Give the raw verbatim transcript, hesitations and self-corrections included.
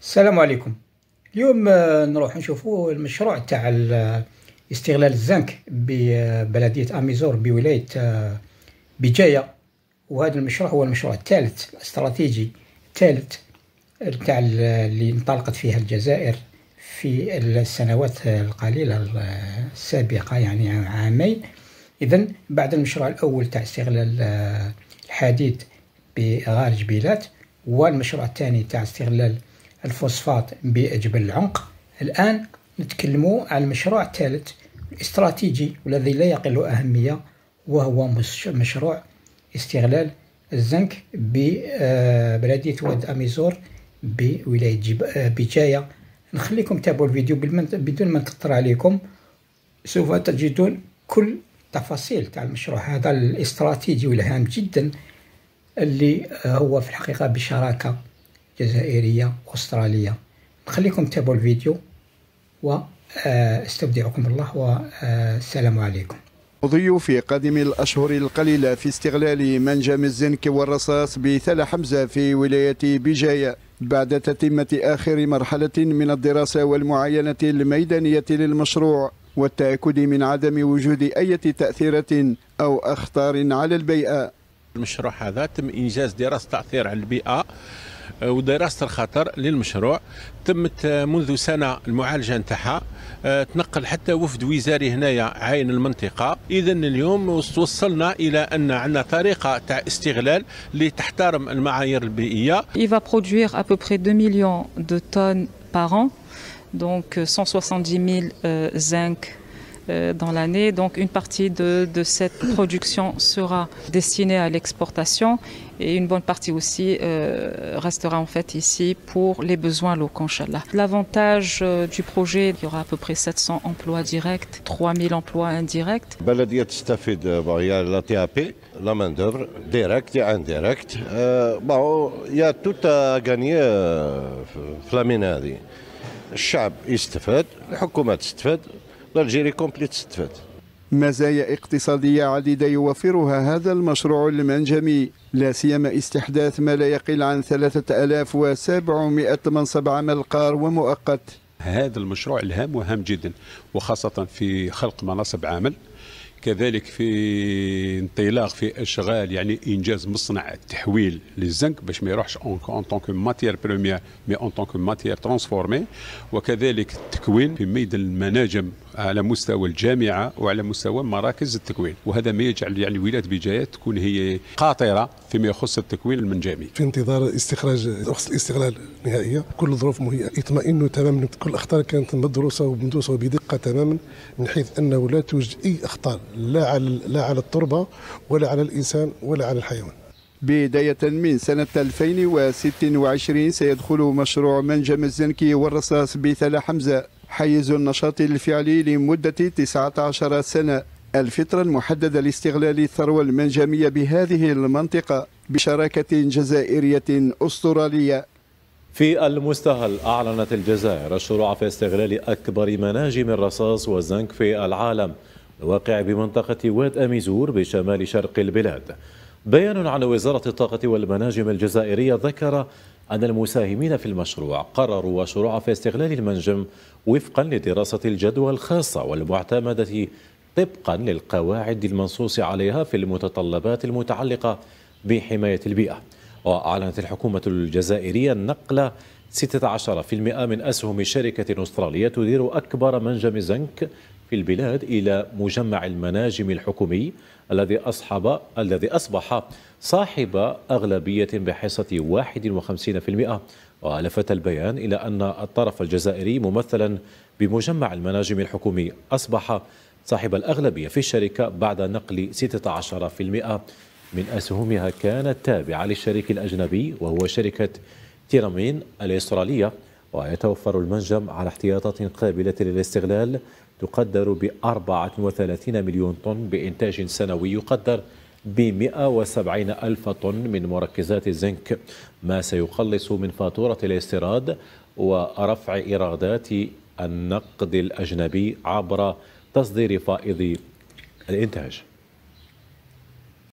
السلام عليكم. اليوم آه، نروح نشوفوا المشروع تاع ال- استغلال الزنك ببلدية أميزور بولاية آه، بجاية. وهذا المشروع هو المشروع الثالث الاستراتيجي الثالث تاع ال- اللي انطلقت فيها الجزائر في السنوات القليلة السابقة، يعني عامين. إذن بعد المشروع الأول تاع استغلال آه، الحديد بغار جبيلات، والمشروع الثاني تاع استغلال الفوسفات بجبل العنق، الآن نتكلموا عن المشروع الثالث الاستراتيجي والذي لا يقل أهمية، وهو مش- مشروع استغلال الزنك ببلدية واد أميزور بولاية جب- آه، بجاية. نخليكم تابعوا الفيديو بالمن- بدون ما نكثر عليكم، سوف تجدون كل تفاصيل تاع المشروع هذا الاستراتيجي والهام جدا، اللي هو في الحقيقة بشراكة جزائرية أسترالية. نخليكم تابعوا الفيديو واستودعكم الله، والسلام عليكم. مضي في قادم الأشهر القليلة في استغلال منجم الزنك والرصاص بثل حمزة في ولاية بجاية بعد تتمة آخر مرحلة من الدراسة والمعاينة الميدانية للمشروع، والتأكد من عدم وجود أي تأثيرات أو أخطار على البيئة. المشروع هذا تم إنجاز دراسة تأثير على البيئة ودراسة الخطر للمشروع. تمت منذ سنة المعالجة نتاعها، تنقل حتى وفد وزاري هنايا عاين المنطقة. إذا اليوم وصلنا إلى أن عندنا طريقة تاع استغلال اللي تحترم المعايير البيئية. Il va produire à peu près deux millions de tonnes par an, donc cent soixante-dix mille euh, zinc euh, dans l'année. Donc une partie de, de cette production sera destinée à l'exportation et une bonne partie aussi euh, restera en fait ici pour les besoins locaux, Inch'Allah. L'avantage euh, du projet, il y aura à peu près sept cents emplois directs, trois mille emplois indirects. بلدية تستفيد هي لا تي ا بي لا مان دوفر ديريكت يا انديريكت. بون يا توت غانيي في لامين هذه. الشعب يستفاد، الحكومة تستفاد، الجيري كومبلي تستفاد. مزايا اقتصادية عديدة يوفرها هذا المشروع المنجمي، لا سيما استحداث ما لا يقل عن ثلاثة آلاف وسبعمائة منصب عمل قار ومؤقت. هذا المشروع الهام وهام جدا، وخاصة في خلق مناصب عمل، كذلك في انطلاق في اشغال، يعني انجاز مصنع التحويل للزنك باش ما يروحش اون طونك ماتيير بريمير مي اون طونك ماتيير ترانسفورمي، وكذلك التكوين في ميدان المناجم على مستوى الجامعه وعلى مستوى مراكز التكوين. وهذا ما يجعل يعني ولايه بجاية تكون هي قاطره فيما يخص التكوين المنجمي. في انتظار استخراج رخصة الاستغلال النهائية، كل الظروف مهيئة، اطمئنوا تماما، كل الأخطار كانت مدروسة ومدروسة وبدقة تماما، من حيث أنه لا توجد أي أخطار لا على لا على التربة ولا على الإنسان ولا على الحيوان. بداية من سنة ألفين وستة وعشرين سيدخل مشروع منجم الزنكي والرصاص بثل حمزة حيز النشاط الفعلي لمدة تسعة عشر سنة، الفترة المحددة لاستغلال الثروة المنجمية بهذه المنطقة بشراكة جزائرية أسترالية. في المستهل أعلنت الجزائر الشروع في استغلال أكبر مناجم الرصاص والزنك في العالم، الواقع بمنطقة واد أميزور بشمال شرق البلاد. بيان عن وزارة الطاقة والمناجم الجزائرية ذكر أن المساهمين في المشروع قرروا الشروع في استغلال المنجم وفقا لدراسة الجدوى الخاصة والمعتمدة طبقا للقواعد المنصوص عليها في المتطلبات المتعلقة بحماية البيئة. وأعلنت الحكومة الجزائرية نقل ستة عشر بالمئة من أسهم شركة أسترالية تدير أكبر منجم زنك في البلاد إلى مجمع المناجم الحكومي الذي أصحب الذي أصبح صاحب أغلبية بحصة واحد وخمسين بالمئة. ولفت البيان إلى أن الطرف الجزائري ممثلا بمجمع المناجم الحكومي أصبح صاحب الأغلبية في الشركة بعد نقل ستة عشر بالمئة من أسهمها كانت تابعة للشريك الأجنبي وهو شركة تيرامين الأسترالية. ويتوفر المنجم على احتياطات قابلة للاستغلال تقدر ب أربعة وثلاثين مليون طن بإنتاج سنوي يقدر ب مئة وسبعين ألف طن من مركزات الزنك، ما سيقلص من فاتورة الاستيراد ورفع إيرادات النقد الأجنبي عبر تصدير فائض الإنتاج.